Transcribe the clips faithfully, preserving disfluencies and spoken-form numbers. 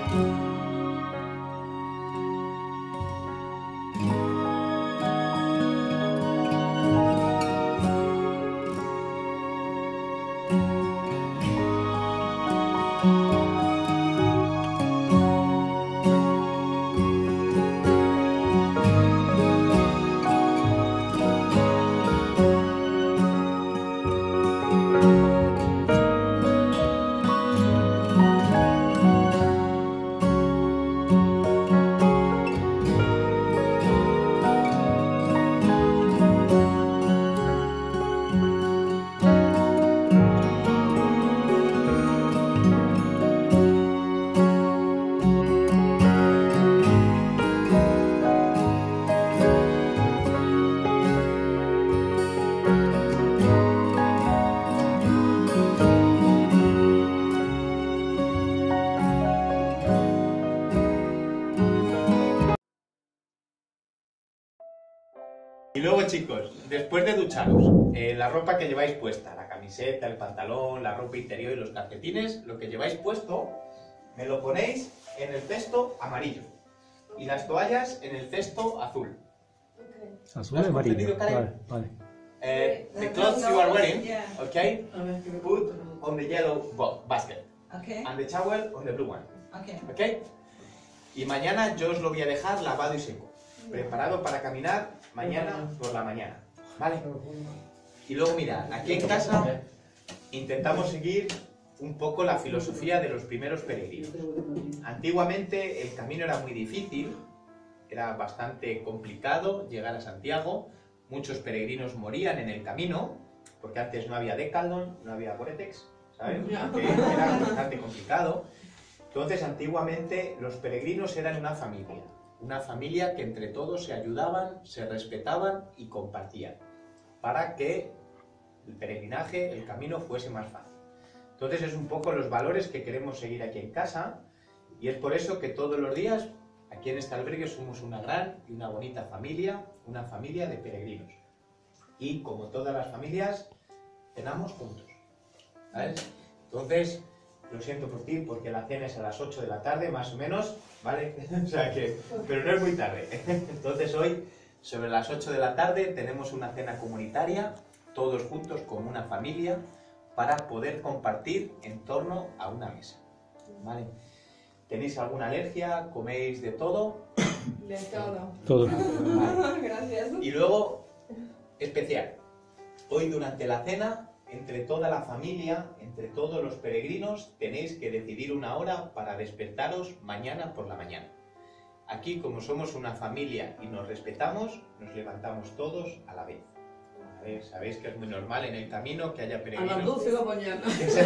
Y luego, chicos, después de ducharos, eh, la ropa que lleváis puesta, la camiseta, el pantalón, la ropa interior y los calcetines, lo que lleváis puesto, me lo ponéis en el cesto amarillo y las toallas en el cesto azul. Okay. Azul y amarillo, vale, vale. Uh, the clothes you are wearing, okay, put on the yellow basket, Okay. and the towel on the blue one, Okay. okay. Y mañana yo os lo voy a dejar lavado y seco, preparado para caminar mañana por la mañana, ¿vale? Y luego mira, aquí en casa intentamos seguir un poco la filosofía de los primeros peregrinos. Antiguamente el camino era muy difícil, era bastante complicado llegar a Santiago, muchos peregrinos morían en el camino, porque antes no había Decathlon, no había Gore-Tex, ¿sabes? Que era bastante complicado. Entonces, antiguamente los peregrinos eran una familia, una familia que entre todos se ayudaban, se respetaban y compartían, para que el peregrinaje, el camino fuese más fácil. Entonces es un poco los valores que queremos seguir aquí en casa, y es por eso que todos los días aquí en este albergue somos una gran y una bonita familia, una familia de peregrinos. Y como todas las familias, cenamos juntos, ¿sabes? Entonces, lo siento por ti, porque la cena es a las ocho de la tarde, más o menos, ¿vale? O sea que, pero no es muy tarde. Entonces hoy, sobre las ocho de la tarde, tenemos una cena comunitaria, todos juntos como una familia, para poder compartir en torno a una mesa, ¿vale? ¿Tenéis alguna alergia? ¿Coméis de todo? De todo. Todo. Vale. Gracias. Y luego, especial, hoy durante la cena, entre toda la familia, entre todos los peregrinos, tenéis que decidir una hora para despertaros mañana por la mañana. Aquí, como somos una familia y nos respetamos, nos levantamos todos a la vez. A ver, sabéis que es muy normal en el camino que haya peregrinos. A las doce de la mañana.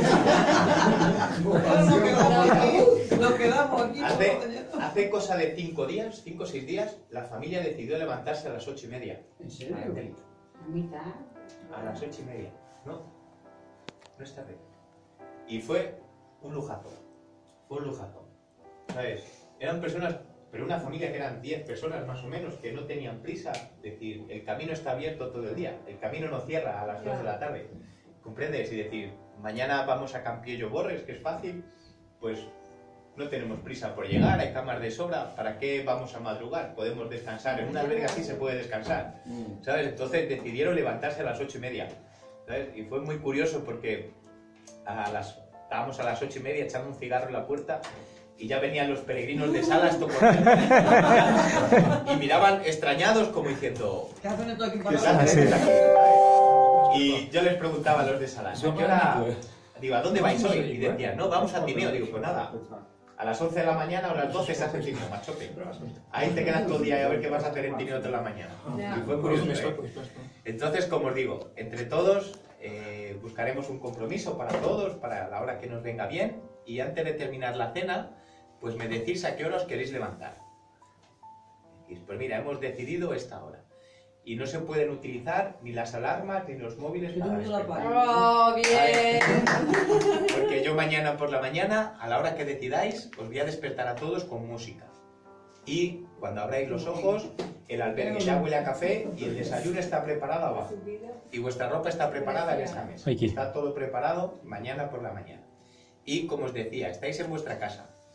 Hace, Nos quedamos aquí. hace cosa de cinco días, cinco o seis días, la familia decidió levantarse a las ocho y media. ¿En serio? ¿A mitad? A las ocho y media. No, no es tarde. Y fue un lujazo. Fue un lujazo. ¿Sabes? Eran personas, pero una familia que eran diez personas más o menos, que no tenían prisa. Es decir, el camino está abierto todo el día. El camino no cierra a las dos de la tarde. ¿Comprendes? Y decir, mañana vamos a Campillo Borres, que es fácil, pues no tenemos prisa por llegar, hay camas de sobra, ¿para qué vamos a madrugar? Podemos descansar, en un albergue así se puede descansar, ¿sabes? Entonces decidieron levantarse a las ocho y media, ¿sabes? Y fue muy curioso porque a las, estábamos a las ocho y media echando un cigarro en la puerta y ya venían los peregrinos de Salas tocando y miraban extrañados como diciendo, ¿qué hacen esto aquí ¿qué para hacen aquí? Y yo les preguntaba a los de Salas, ¿a qué hora? Digo, ¿a dónde vais hoy? Y decían, no, vamos al Tineo. Digo, pues nada, a las once de la mañana o a las doce se hace el Tineo, machote. Ahí te quedas todo el día y a ver qué vas a hacer en Tineo toda la mañana. Y fue curioso, ¿eh? Entonces, como os digo, entre todos eh, buscaremos un compromiso para todos, para la hora que nos venga bien. Y antes de terminar la cena, pues me decís a qué hora os queréis levantar. Decís, pues mira, hemos decidido esta hora. Y no se pueden utilizar ni las alarmas ni los móviles para despertar. ¡Oh, bien! Porque yo mañana por la mañana, a la hora que decidáis, os voy a despertar a todos con música. Y cuando abráis los ojos, el albergue ya huele a café y el desayuno está preparado abajo. Y vuestra ropa está preparada en esta mesa. Está todo preparado mañana por la mañana. Y como os decía, estáis en vuestra casa.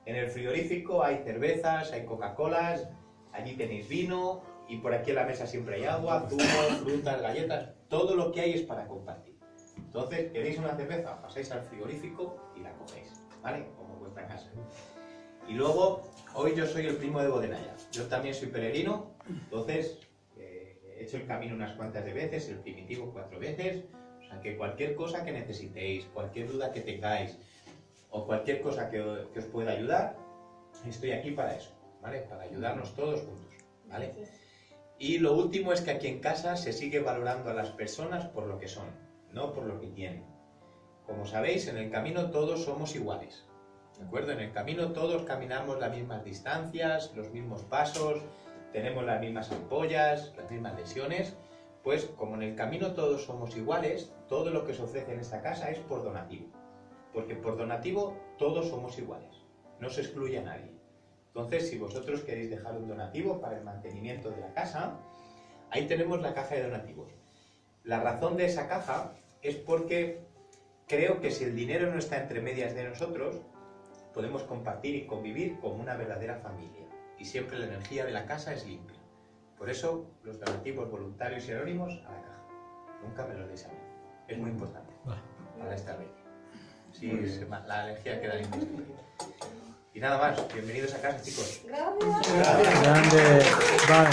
En el frigorífico hay cervezas, hay Coca-Colas, allí tenéis vino y por aquí en la mesa siempre hay agua, zumo, frutas, galletas, todo lo que hay es para compartir. Entonces, ¿queréis una cerveza? Pasáis al frigorífico y la cogéis, ¿vale? Como vuestra casa. Y luego, hoy yo soy el primo de Bodenaya. Yo también soy peregrino, entonces eh, he hecho el camino unas cuantas de veces, el primitivo cuatro veces. O sea que cualquier cosa que necesitéis, cualquier duda que tengáis o cualquier cosa que, que os pueda ayudar, estoy aquí para eso, ¿vale? Para ayudarnos todos juntos, ¿vale? Y lo último es que aquí en casa se sigue valorando a las personas por lo que son, no por lo que tienen. Como sabéis, en el camino todos somos iguales. ¿De acuerdo? En el camino todos caminamos las mismas distancias, los mismos pasos, tenemos las mismas ampollas, las mismas lesiones. Pues como en el camino todos somos iguales, todo lo que se ofrece en esta casa es por donativo. Porque por donativo todos somos iguales, no se excluye a nadie. Entonces, si vosotros queréis dejar un donativo para el mantenimiento de la casa, ahí tenemos la caja de donativos. La razón de esa caja es porque creo que si el dinero no está entre medias de nosotros, podemos compartir y convivir como una verdadera familia. Y siempre la energía de la casa es limpia. Por eso, los donativos voluntarios y anónimos a la caja. Nunca me lo deis a mí. Es muy importante para esta vez. Sí, se, la energía queda limpia. Y nada más. Bienvenidos a casa, chicos. Gracias. Grande. Vale.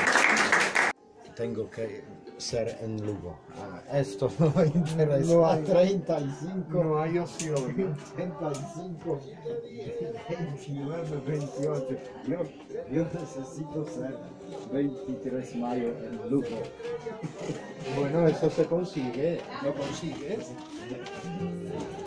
Tengo que ser en Lugo. Ah, esto no me interesa. No hay treinta y cinco. No hay opción. treinta y cinco, veintinueve, veintiocho. Yo, yo necesito ser veintitrés de mayo en Lugo. Bueno, eso se consigue. ¿Lo consigues?